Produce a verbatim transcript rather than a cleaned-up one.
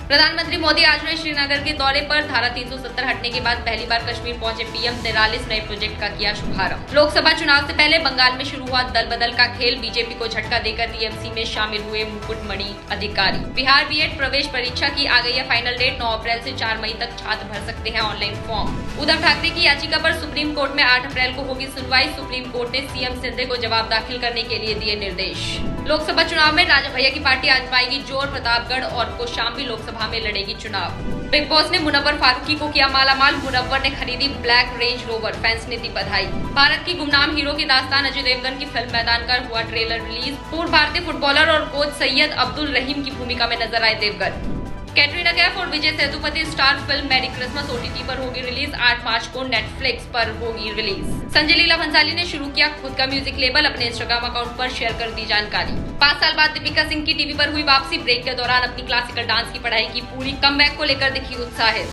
प्रधानमंत्री मोदी आज हुए श्रीनगर के दौरे पर। धारा तीन सौ सत्तर हटने के बाद पहली बार कश्मीर पहुंचे पीएम। तिरालीस नए प्रोजेक्ट का किया शुभारंभ। लोकसभा चुनाव से पहले बंगाल में शुरू हुआ दल बदल का खेल। बीजेपी को झटका देकर टीएमसी में शामिल हुए मुकुटमणि अधिकारी। बिहार बीएड प्रवेश परीक्षा की आ गई है फाइनल डेट। नौ अप्रैल से चार मई तक छात्र भर सकते हैं ऑनलाइन फॉर्म। उद्धव ठाकरे की याचिका पर सुप्रीम कोर्ट में आठ अप्रैल को होगी सुनवाई। सुप्रीम कोर्ट ने सीएम शिंदे को जवाब दाखिल करने के लिए दिए निर्देश। लोकसभा चुनाव में राजा भैया की पार्टी आजमाएगी जोर। प्रतापगढ़ और कौशाम्बी लोकसभा में लड़ेगी चुनाव। बिग बॉस ने मुनव्वर फारूकी को किया मालामाल। मुनव्वर ने खरीदी ब्लैक रेंज रोवर। फैंस ने दी बधाई। भारत की गुमनाम हीरो की दास्तान अजय देवगन की फिल्म मैदान का हुआ ट्रेलर रिलीज। पूर्व भारतीय फुटबॉलर और कोच सैयद अब्दुल रहीम की भूमिका में नजर आए देवगन। कैटरीना कैफ और Vijay Sethupathi star film Merry Christmas OTT पर होगी रिलीज। आठ मार्च को नेटफ्लिक्स पर होगी रिलीज। संजय लीला भंसाली ने शुरू किया खुद का म्यूजिक लेबल। अपने इंस्टाग्राम अकाउंट पर शेयर कर दी जानकारी। पाँच साल बाद दीपिका सिंह की टीवी पर हुई वापसी। ब्रेक के दौरान अपनी क्लासिकल डांस की पढ़ाई की पूरी। कमबैक को लेकर दिखी उत्साहित।